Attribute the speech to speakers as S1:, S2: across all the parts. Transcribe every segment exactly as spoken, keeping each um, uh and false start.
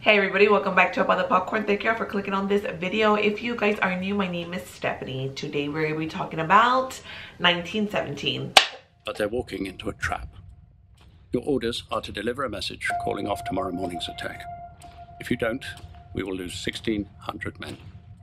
S1: Hey everybody, welcome back to Up on the Popcorn. Thank you all for clicking on this video. If you guys are new, my name is Stephanie. Today we're going to be talking about nineteen seventeen.
S2: But they're walking into a trap. Your orders are to deliver a message calling off tomorrow morning's attack. If you don't, we will lose sixteen hundred men.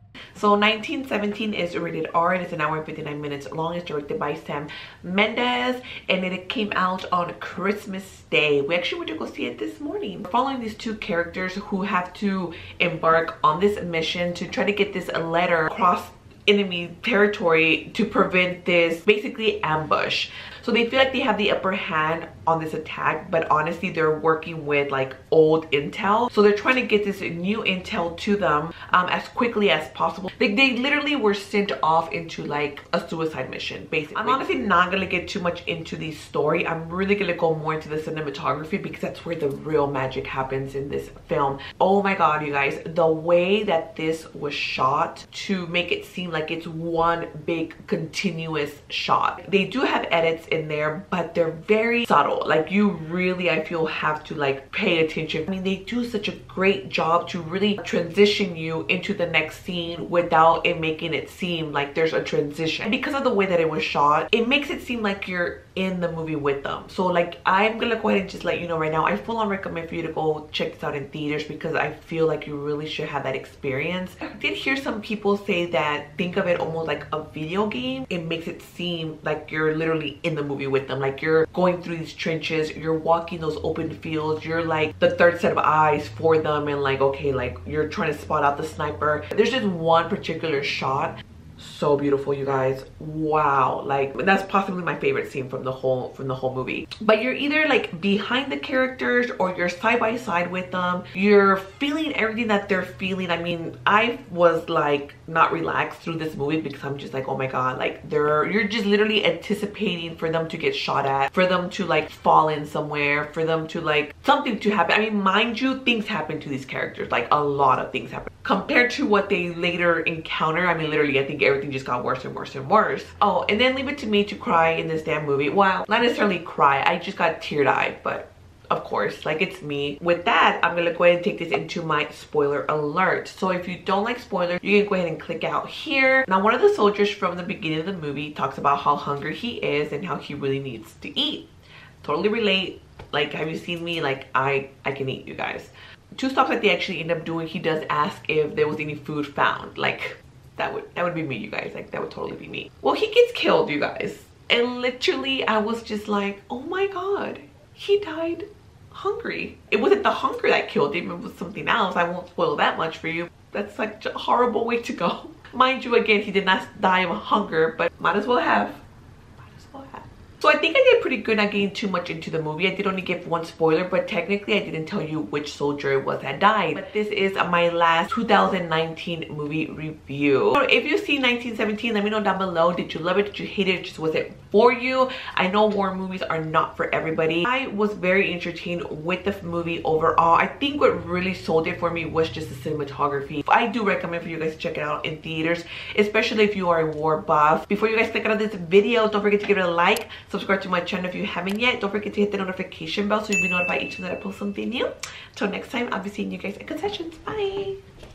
S1: So nineteen seventeen is rated R and it's an hour and fifty-nine minutes long. It's directed by Sam Mendes and it came out on Christmas Day. We actually went to go see it this morning. We're following these two characters who have to embark on this mission to try to get this letter across enemy territory to prevent this basically ambush. So they feel like they have the upper hand on this attack, but honestly they're working with like old intel. So they're trying to get this new intel to them um, as quickly as possible. They, they literally were sent off into like a suicide mission basically. I'm honestly not gonna get too much into the story. I'm really gonna go more into the cinematography because that's where the real magic happens in this film. Oh my god, you guys, the way that this was shot to make it seem like it's one big continuous shot. They do have edits in there, but they're very subtle. Like you really, I feel, have to like pay attention. I mean, they do such a great job to really transition you into the next scene without it making it seem like there's a transition. And because of the way that it was shot, it makes it seem like you're in the movie with them. So like, I'm gonna go ahead and just let you know right now, I full on recommend for you to go check this out in theaters because I feel like you really should have that experience. I did hear some people say that think of it almost like a video game. It makes it seem like you're literally in the movie with them, like you're going through these trenches, you're walking those open fields, you're like the third set of eyes for them, and like okay, like you're trying to spot out the sniper. There's just one particular shot, so beautiful, you guys. Wow, like that's possibly my favorite scene from the whole from the whole movie. But you're either like behind the characters or you're side by side with them. You're feeling everything that they're feeling. I mean, I was like not relaxed through this movie because I'm just like, oh my god, like they're you're just literally anticipating for them to get shot at, for them to like fall in somewhere, for them to like something to happen. I mean, mind you, things happen to these characters, like a lot of things happen compared to what they later encounter. I mean, literally, I think everything just got worse and worse and worse. Oh, and then leave it to me to cry in this damn movie. Well, not necessarily cry, I just got teary-eyed, but of course, like it's me. With that, I'm gonna go ahead and take this into my spoiler alert. So if you don't like spoilers, you can go ahead and click out here. Now, one of the soldiers from the beginning of the movie talks about how hungry he is and how he really needs to eat. Totally relate. Like, have you seen me? Like, I I can eat, you guys. Two stops that they actually end up doing, he does ask if there was any food found. Like, that would that would be me, you guys. Like, that would totally be me. Well, he gets killed, you guys. And literally, I was just like, oh my god, he died hungry. It wasn't the hunger that killed him, it was something else. I won't spoil that much for you. That's like a horrible way to go. Mind you, again, he did not die of hunger, but might as well have. Might as well have. So I think I did pretty good not getting too much into the movie. I did only give one spoiler, but technically I didn't tell you which soldier it was that died. But this is my last two thousand nineteen movie review. So if you see nineteen seventeen, let me know down below. Did you love it? Did you hate it? Just was it for you? I know war movies are not for everybody. I was very entertained with the movie overall. I think what really sold it for me was just the cinematography. I do recommend for you guys to check it out in theaters, especially if you are a war buff. Before you guys click out of this video, don't forget to give it a like. Subscribe to my channel if you haven't yet. Don't forget to hit the notification bell so you'll be notified each time that I post something new. Till next time, I'll be seeing you guys at concessions. Bye.